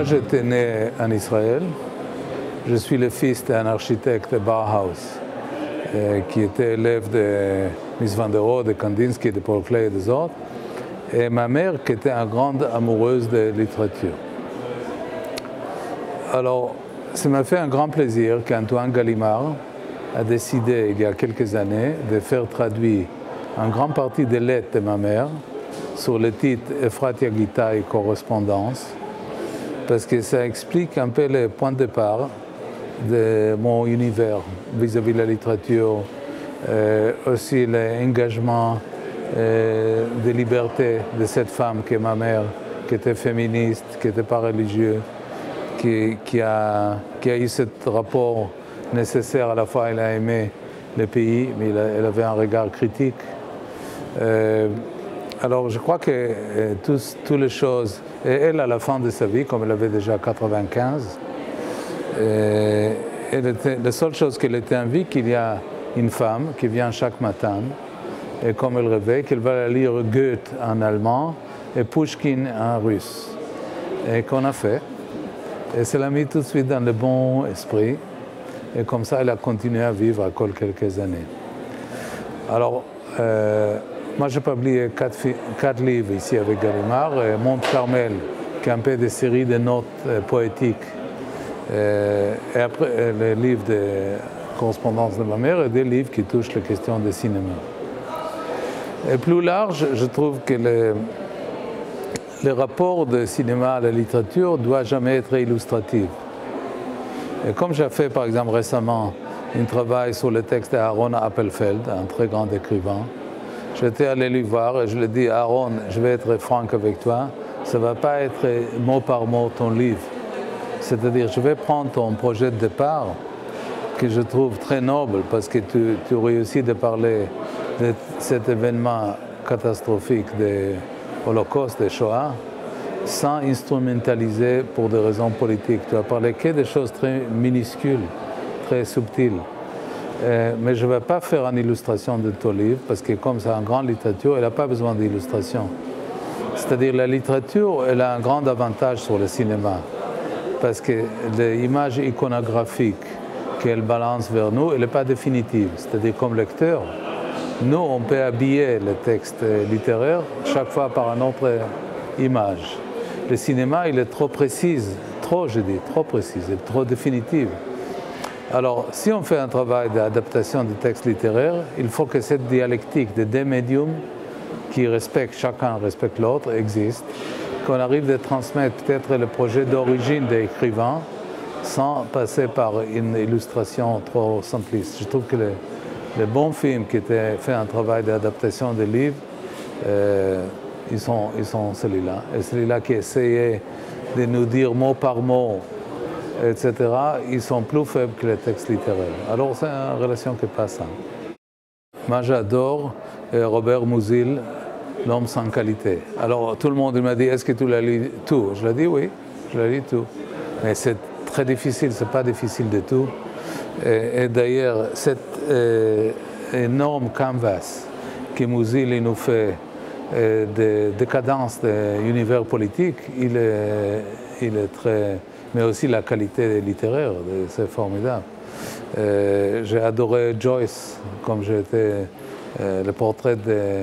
moi, j'étais né en Israël. Je suis le fils d'un architecte de Bauhaus, qui était élève de Mies van der Rohe, de Kandinsky, de Paul Klee et des autres. Et ma mère, qui était une grande amoureuse de littérature. Alors, ça m'a fait un grand plaisir qu'Antoine Gallimard a décidé, il y a quelques années, de faire traduire en grande partie des lettres de ma mère sur le titre Ephratia Gita et correspondance, parce que ça explique un peu le point de départ de mon univers vis-à-vis de la littérature, aussi l'engagement de liberté de cette femme qui est ma mère, qui était féministe, qui n'était pas religieuse, qui a eu ce rapport nécessaire. À la fois, elle a aimé le pays, mais elle avait un regard critique. Alors, je crois que toutes les choses, et elle, à la fin de sa vie, comme elle avait déjà 95, la seule chose qu'elle était en vie, qu'il y a une femme qui vient chaque matin, et comme elle rêvait, qu'elle va lire Goethe en allemand et Pushkin en russe. Et qu'on a fait. Et ça l'a mis tout de suite dans le bon esprit. Et comme ça, elle a continué à vivre encore quelques années. Alors, moi, j'ai publié 4 livres ici avec Gallimard. Monte Carmel, qui est un peu des séries de notes poétiques. Et après, les livres de correspondance de ma mère et des livres qui touchent les questions de cinéma. Et plus large, je trouve que le rapport de cinéma à la littérature ne doit jamais être illustratif. Et comme j'ai fait, par exemple, récemment, un travail sur le texte d'Aaron Appelfeld, un très grand écrivain, j'étais allé lui voir et je lui ai dit, Aaron, je vais être franc avec toi, ça ne va pas être mot par mot ton livre. C'est-à-dire, je vais prendre ton projet de départ, que je trouve très noble, parce que tu réussis de parler de cet événement catastrophique de l'Holocauste, de Shoah, sans instrumentaliser pour des raisons politiques. Tu as parlé que des choses très minuscules, très subtiles. Mais je ne vais pas faire une illustration de ton livre, parce que comme c'est une grande littérature, elle n'a pas besoin d'illustration. C'est-à-dire la littérature, elle a un grand avantage sur le cinéma, parce que l'image iconographique qu'elle balance vers nous, elle n'est pas définitive. C'est-à-dire comme lecteur, nous, on peut habiller le texte littéraire chaque fois par une autre image. Le cinéma, il est trop précis, trop précis, trop définitif. Alors, si on fait un travail d'adaptation du texte littéraire, il faut que cette dialectique des deux médiums qui respectent, chacun respecte l'autre, existe, qu'on arrive de transmettre peut-être le projet d'origine des écrivains sans passer par une illustration trop simpliste. Je trouve que les bons films qui étaient fait un travail d'adaptation des livres, ils sont celui-là. Et celui-là qui essayait de nous dire mot par mot, etc., ils sont plus faibles que les textes littéraires. Alors c'est une relation qui passe. Moi j'adore Robert Musil, L'homme sans qualité. Alors tout le monde m'a dit, est-ce que tu l'as lu tout? Je lui ai dit oui, je l'ai lu tout. Mais c'est très difficile, c'est pas difficile du tout. Et d'ailleurs, cet énorme canvas que Musil nous fait de décadence de l'univers politique, il est très... Mais aussi la qualité littéraire, c'est formidable. J'ai adoré Joyce, comme j'ai été le portrait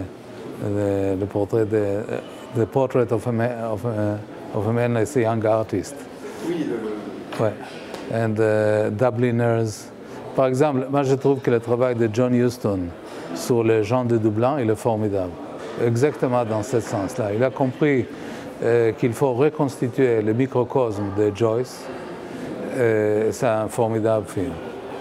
The Portrait of a Man as a Young Artist. Oui, ouais. And Dubliners. Par exemple, moi je trouve que le travail de John Huston sur les gens de Dublin, il est formidable. Exactement dans ce sens-là. Il a compris qu'il faut reconstituer le microcosme de Joyce. C'est un formidable film.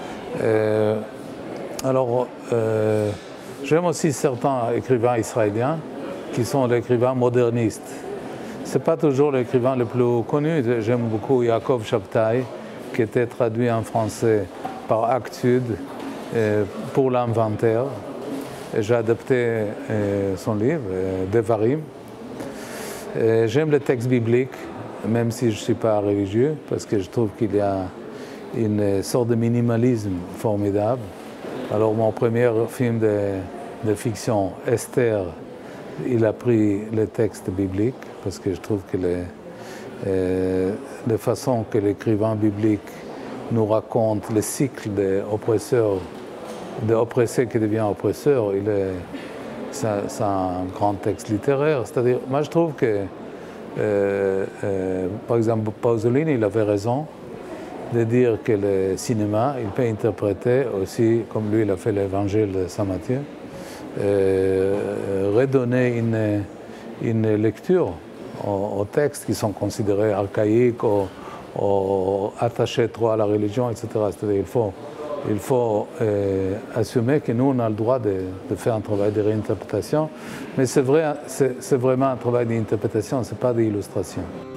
Alors, j'aime aussi certains écrivains israéliens qui sont des écrivains modernistes. Ce n'est pas toujours l'écrivain le plus connu. J'aime beaucoup Yaakov Shabtai, qui était traduit en français par Actes Sud pour l'inventaire. J'ai adapté son livre, Devarim. J'aime les textes bibliques, même si je ne suis pas religieux, parce que je trouve qu'il y a une sorte de minimalisme formidable. Alors mon premier film de fiction, Esther, il a pris les textes bibliques, parce que je trouve que de façon que l'écrivain biblique nous raconte le cycle des oppresseurs, des oppressés qui deviennent oppresseurs, c'est un grand texte littéraire. C'est-à-dire, moi je trouve que, par exemple, Pasolini, il avait raison de dire que le cinéma, il peut interpréter aussi, comme lui il a fait l'évangile de Saint Matthieu, redonner une lecture aux textes qui sont considérés archaïques ou attachés trop à la religion, etc. C'est-à-dire il faut assumer que nous, on a le droit de faire un travail de réinterprétation, mais c'est vraiment un travail d'interprétation, ce n'est pas d'illustration.